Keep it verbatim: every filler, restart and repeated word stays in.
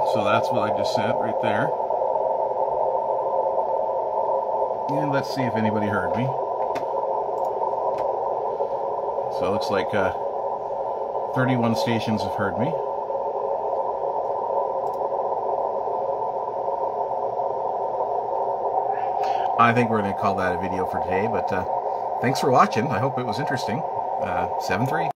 So that's what I just sent right there. And let's see if anybody heard me. So it looks like uh, thirty-one stations have heard me. I think we're going to call that a video for today, but uh, thanks for watching. I hope it was interesting. Uh, seven three.